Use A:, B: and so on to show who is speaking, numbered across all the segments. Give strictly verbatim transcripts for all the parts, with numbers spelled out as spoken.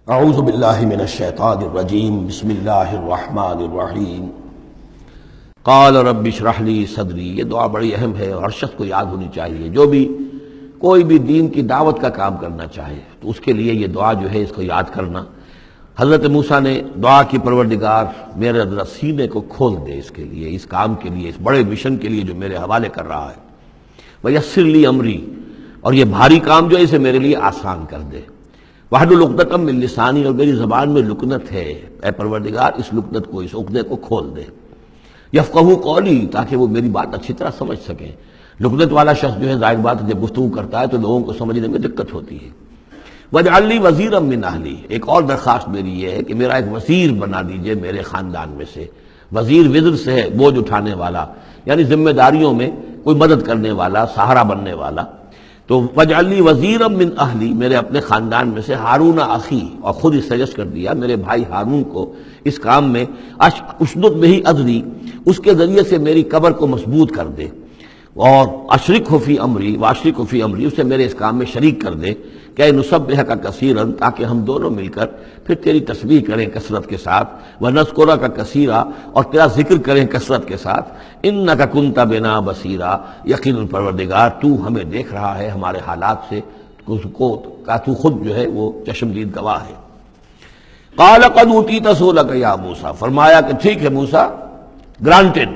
A: اعوذ باللہ من الشیطان الرجیم بسم اللہ الرحمن الرحیم قال رب اشرح لی صدری۔ یہ دعا بڑی اہم ہے اور ہر شخص کو یاد ہونی چاہیے، جو بھی کوئی بھی دین کی دعوت کا کام کرنا چاہے تو اس کے لیے یہ دعا جو ہے اس کو یاد کرنا۔ حضرت موسیٰ نے دعا کی پروردگار میرے ذرا سینے کو کھول دے اس کے لیے، اس کام کے لیے، اس بڑے مشن کے لیے جو میرے حوالے کر رہا ہے۔ وَيَسِّرْ لِي أَمْرِي، اور یہ بھاری کام جو ہے اسے میرے لیے آسان کر دے۔ وَاحْلُلْ عُقْدَةً مِّن لِّسَانِي، اور میری زبان میں لکنت ہے، اے پروردگار اس لکنت کو، اس عقدے کو کھول دے۔ یفقہوا قولی، تاکہ وہ میری بات اچھی طرح سمجھ سکیں۔ لکنت والا شخص جو ہے ظاہر بات ہے جب گفتگو کرتا ہے تو لوگوں کو سمجھنے میں دقت ہوتی ہے۔ وَاجْعَلْ لِي وَزِيرًا مِّنْ أَهْلِي، ایک اور درخواست میری یہ ہے کہ میرا ایک وزیر بنا دیجئے میرے خاندان میں سے۔ وزیر وزر سے ہے بوجھ اٹھانے والا، یعنی ذمہ داریوں میں کوئی مدد کرنے والا، سہارا بننے والا۔ تو وَاجْعَلْ لِي وَزِيرًا مِّنْ أَهْلِي، میرے اپنے خاندان میں سے ہارون اخی، اور خود ہی سجیسٹ کر دیا میرے بھائی ہارون کو اس کام میں، اشدد بہ اذری، اس کے ذریعے سے میری قبر کو مضبوط کر دے، اور اشرکہ فی امری واشرکہ فی امری، اسے میرے اس کام میں شریک کر دے کہ نسبحک کثیرا، تاکہ ہم دونوں مل کر پھر تیری تسبیح کریں کثرت کے ساتھ، ونذکرک کثیرا، اور تیرا ذکر کریں کثرت کے ساتھ، انک کنت بنا بصیرا، یقیناً پروردگار تو ہمیں دیکھ رہا ہے ہمارے حالات سے، کو کا تو خود جو ہے وہ چشمدید گواہ ہے۔ قال قد اوتیت سؤلک یا موسیٰ، فرمایا کہ ٹھیک ہے موسیٰ، گرانٹڈ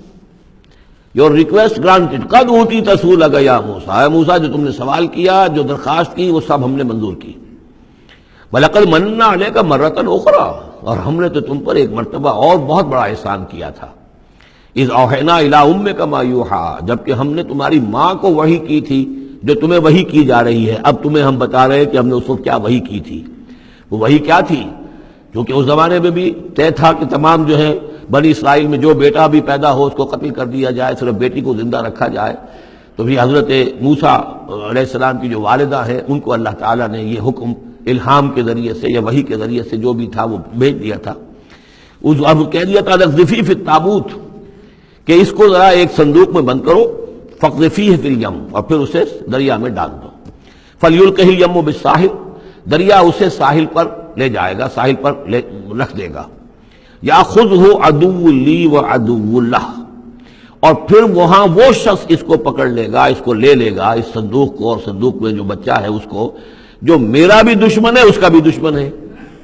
A: یور ریکویسٹ گرانٹڈ، قد اوتیت سؤلک یا موسیٰ، اے موسیٰ جو تم نے سوال کیا، جو درخواست کی، وہ سب ہم نے منظور کی۔ وَلَقَدْ مَنَّا عَلَيْكَ مَرَّةً أُخْرَىٰ، اور ہم نے تو تم پر ایک مرتبہ اور بہت بڑا احسان کیا تھا۔ اِذْ أَوْحَيْنَا إِلَىٰ أُمِّكَ مَا يُوحَىٰ، جبکہ ہم نے تمہاری ماں کو وحی کی تھی جو تمہیں وحی کی جا رہی ہے۔ اب تمہیں ہم بتا رہے ہیں کہ ہم نے اس وقت کیا وحی کی تھی۔ وہ وحی کیا تھی؟ کیونکہ اس زمانے میں بھی طے تھا کہ تمام جو ہے بنی اسرائیل میں جو بیٹا بھی پیدا ہو اس کو قتل کر دیا جائے، صرف بیٹی کو زندہ رکھا جائے۔ تو بھی حضرت موسیٰ علیہ السلام کی جو والدہ ہیں ان کو اللہ تعالیٰ نے یہ حکم الہام کے ذریعے سے یا وحی کے ذریعے سے جو بھی تھا وہ بھیج دیا تھا۔ اس اب کہہ دیا تھا اقذفیہ فی التابوت، کہ اس کو ذرا ایک صندوق میں بند کرو، فاقذفیہ فی الیم، اور پھر اسے دریا میں ڈال دو۔ فلیلقہ الیم بالساحل، دریا اسے ساحل پر لے جائے گا، ساحل پر لے رکھ دے گا۔ یاخذہ عدو لی وعدو لہ، اور پھر وہاں وہ شخص اس کو پکڑ لے گا، اس کو لے لے گا، اس صندوق کو، اور صندوق میں جو بچہ ہے اس کو، جو میرا بھی دشمن ہے اس کا بھی دشمن ہے۔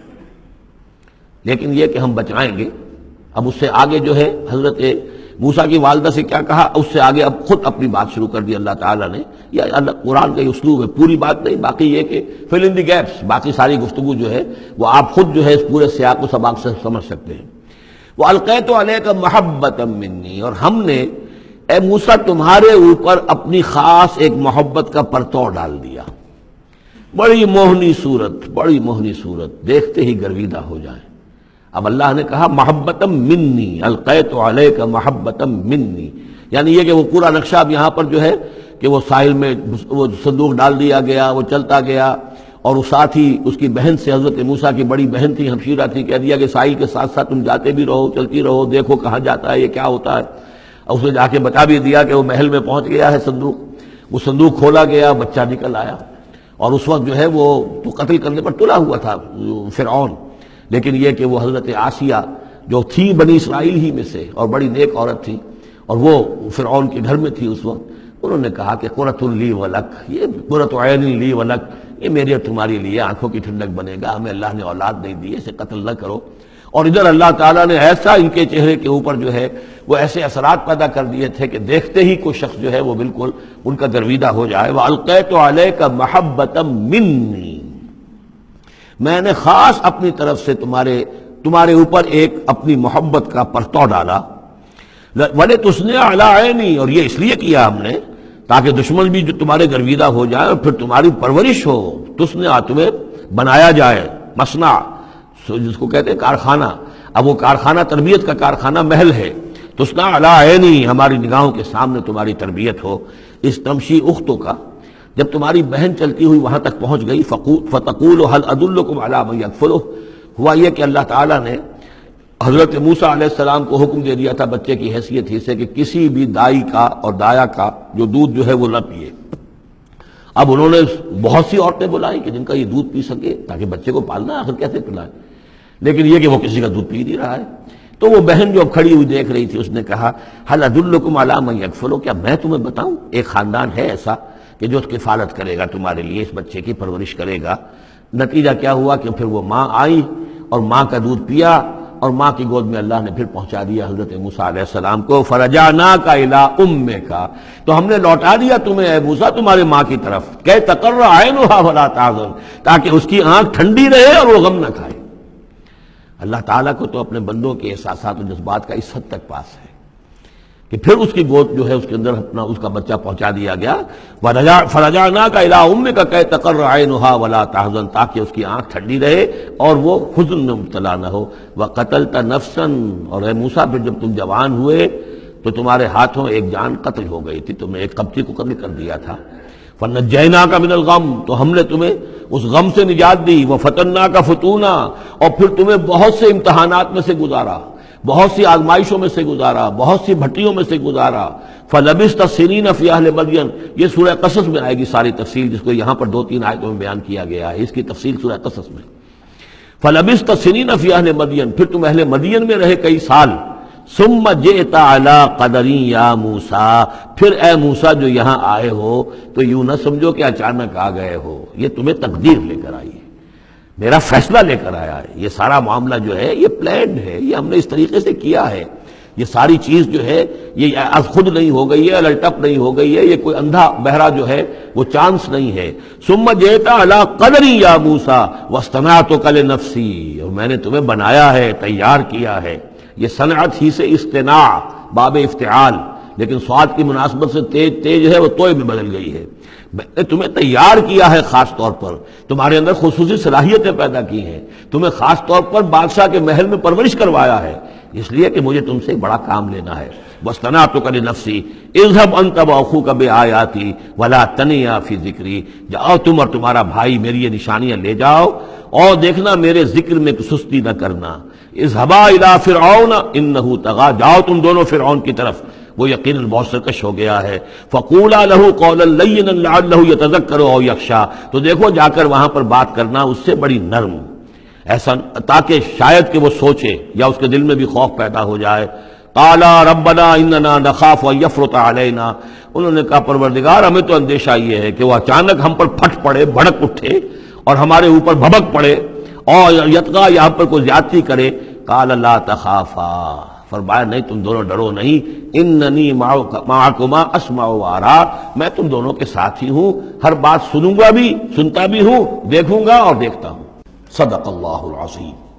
A: لیکن یہ کہ ہم بچائیں گے۔ اب اس سے آگے جو ہے حضرت موسیٰ کی والدہ سے کیا کہا، اس سے آگے اب خود اپنی بات شروع کر دی اللہ تعالیٰ نے۔ یا اللہ قرآن کا یہ اسلوب ہے، پوری بات نہیں، باقی یہ کہ فل ان دی گیپس، باقی ساری گفتگو جو ہے وہ آپ خود جو ہے اس پورے سیاق و سباق سے سمجھ سکتے ہیں۔ وَأَلْقَيْتُ عَلَيْكَ مَحَبَّةً مِّنِّي، اور ہم نے اے موسیٰ تمہارے اوپر اپنی خاص ایک محبت کا پرتو ڈال دیا۔ بڑی موہنی صورت، بڑی موہنی صورت، دیکھتے ہی گرویدہ ہو جائیں۔ اب اللہ نے کہا محبتم منی، القیت علیک محبتم منی، یعنی یہ کہ وہ پورا نقشہ اب یہاں پر جو ہے کہ وہ ساحل میں وہ صندوق ڈال دیا گیا، وہ چلتا گیا، اور اس ساتھ ہی اس کی بہن سے، حضرت موسیٰ کی بڑی بہن تھی، ہمشیرہ تھی، کہہ دیا کہ ساحل کے ساتھ ساتھ تم جاتے بھی رہو، چلتی رہو، دیکھو کہاں جاتا ہے، یہ کیا ہوتا ہے۔ اور اس نے جا کے بتا بھی دیا کہ وہ محل میں پہنچ گیا ہے صندوق۔ وہ صندوق کھولا گیا، بچہ نکل آیا، اور اس وقت جو ہے وہ تو قتل کرنے پر تلا ہوا تھا فرعون، لیکن یہ کہ وہ حضرت آسیہ جو تھی بنی اسرائیل ہی میں سے اور بڑی نیک عورت تھی، اور وہ فرعون کے گھر میں تھی اس وقت، انہوں نے کہا کہ قرۃ لی ولک، یہ قرۃ عین لی ولک، یہ میری اور تمہاری لیے آنکھوں کی ٹھنڈک بنے گا، ہمیں اللہ نے اولاد نہیں دی، اسے قتل نہ کرو۔ اور ادھر اللہ تعالیٰ نے ایسا ان کے چہرے کے اوپر جو ہے وہ ایسے اثرات پیدا کر دیے تھے کہ دیکھتے ہی کوئی شخص جو ہے وہ بالکل ان کا گرویدہ ہو جائے۔ وَأَلْقَيْتُ عَلَيْكَ مَحَبَّةً مِّنِّي، میں نے خاص اپنی طرف سے تمہارے تمہارے اوپر ایک اپنی محبت کا پرتو ڈالا۔ وَلِتُصْنِعَ عَلَىٰ عَيْنِي، اور یہ اس لیے کیا ہم نے تاکہ دشمن بھی جو تمہارے گرویدہ ہو جائے اور پھر تمہاری پرورش ہو، تُصْنِعَ تمہیں بنایا جائے، مصنع جس کو کہتے ہیں کارخانہ، اب وہ کارخانہ تربیت کا کارخانہ محل ہے۔ تُصْنَعَ عَلَىٰ عَيْنِي، ہماری نگاہوں کے سامنے تمہاری تربیت ہو۔ اس تمشی اختوں کا، جب تمہاری بہن چلتی ہوئی وہاں تک پہنچ گئی، فَتَقُولُ هَلْ أَدُلُّكُمْ عَلَىٰ مَن يَكْفُلُهُ، ہوا یہ کہ اللہ تعالیٰ نے حضرت موسیٰ علیہ السلام کو حکم دے دیا تھا بچے کی حیثیت ہی سے کہ کسی بھی دائی کا اور دایا کا جو دودھ جو ہے وہ نہ پیے۔ اب انہوں نے بہت سی عورتیں بلائی کہ جن کا یہ دودھ پی سکے تاکہ بچے کو پالنا آخر کیسے پلائے، لیکن یہ کہ وہ کسی کا دودھ پی نہیں رہا ہے۔ تو وہ بہن جو اب کھڑی ہوئی دیکھ رہی تھی اس نے کہا هل ادلکم علی من یکفلہ، کیا میں تمہیں بتاؤں ایک خاندان ہے ایسا کہ جو کفالت کرے گا تمہارے لیے، اس بچے کی پرورش کرے گا۔ نتیجہ کیا ہوا کہ پھر وہ ماں آئی اور ماں کا دودھ پیا اور ماں کی گود میں اللہ نے پھر پہنچا دیا حضرت موسیٰ علیہ السلام کو۔ فرجعناک الی امک، تو ہم نے لوٹا دیا تمہیں اے موسیٰ تمہارے ماں کی طرف، کہ تقر عینھا ولا تحزن، تاکہ اس کی آنکھ ٹھنڈی رہے اور وہ غم نہ کھائے۔ اللہ تعالیٰ کو تو اپنے بندوں کے احساسات و جذبات کا اس حد تک پاس ہے کہ پھر اس کی گود جو ہے اس کے اندر اپنا اس کا بچہ پہنچا دیا گیا۔ فرجعناک الی امک کہ تقر عینھا ولا تحزن، تاکہ اس کی آنکھ ٹھنڈی رہے اور وہ حزن میں مبتلا نہ ہو۔ وقتلت نفسا، اور اے موسیٰ پھر جب تم جوان ہوئے تو تمہارے ہاتھوں ایک جان قتل ہو گئی تھی، تم نے ایک قبطی کو قتل کر دیا تھا۔ فنجیناک من الغم، تو ہم نے تمہیں اس غم سے نجات دی۔ وفتناک فتونا، اور پھر تمہیں بہت سے امتحانات میں سے گزارا، بہت سی آزمائشوں میں سے گزارا، بہت سی بھٹیوں میں سے گزارا۔ فلبثت سنین فی اہل مدین، یہ سورہ قصص میں آئے گی ساری تفصیل، جس کو یہاں پر دو تین آیتوں میں بیان کیا گیا ہے، اس کی تفصیل سورہ قصص میں۔ فلبثت سنین فی اہل مدین، پھر تم اہل مدین میں رہے کئی سال۔ ثم جئت علی قدری یا موسیٰ، پھر اے موسیٰ جو یہاں آئے ہو تو یوں نہ سمجھو کہ اچانک آ گئے ہو، یہ تمہیں تقدیر لے کر آئی ہے، میرا فیصلہ لے کر آیا ہے۔ یہ سارا معاملہ جو ہے یہ پلانڈ ہے، یہ ہم نے اس طریقے سے کیا ہے، یہ ساری چیز جو ہے یہ از خود نہیں ہو گئی ہے، الٹپ نہیں ہو گئی ہے، یہ کوئی اندھا بہرا جو ہے وہ چانس نہیں ہے۔ ثم جئت علی قدری یا موسیٰ واصطنعتک لنفسی، اور میں نے تمہیں بنایا ہے، تیار کیا ہے۔ یہ صنعت ہی سے اصطناع باب افتعال، لیکن سواد کی مناسبت سے تیز تیز ہے وہ توئے میں بدل گئی ہے۔ میں نے تمہیں تیار کیا ہے، خاص طور پر تمہارے اندر خصوصی صلاحیتیں پیدا کی ہیں، تمہیں خاص طور پر بادشاہ کے محل میں پرورش کروایا ہے، اس لیے کہ مجھے تم سے ایک بڑا کام لینا ہے۔ واصطنعتک لنفسی اذهب انت واخوک بآیاتی ولا تنیا فی ذکری، جاؤ تم اور تمہارا بھائی میری یہ نشانیاں لے جاؤ اور دیکھنا میرے ذکر میں سستی نہ کرنا۔ اذهبا الی فرعون انہ طغی، جاؤ تم دونوں فرعون کی طرف، وہ یقیناً بہت سرکش ہو گیا ہے۔ فقولا له قولا لینا لعلہ یتذکر او یخشی، تو دیکھو جا کر وہاں پر بات کرنا اس سے بڑی نرم، ایسا تاکہ شاید کہ وہ سوچے یا اس کے دل میں بھی خوف پیدا ہو جائے۔ قالا ربنا اننا نخاف ان یفرط علینا، انہوں نے کہا پروردگار ہمیں تو اندیشہ یہ ہے کہ وہ اچانک ہم پر پھٹ پڑے، بھڑک اٹھے اور ہمارے اوپر بھبک پڑے اور یتقا یا ہم پر کوئی زیادتی کرے۔ قال لا تخافا، فرمایا نہیں تم دونوں ڈرو نہیں، اننی معکما اسمع و ارا، میں تم دونوں کے ساتھ ہی ہوں، ہر بات سنوں گا بھی، سنتا بھی ہوں، دیکھوں گا اور دیکھتا ہوں۔ صدق اللہ العظیم۔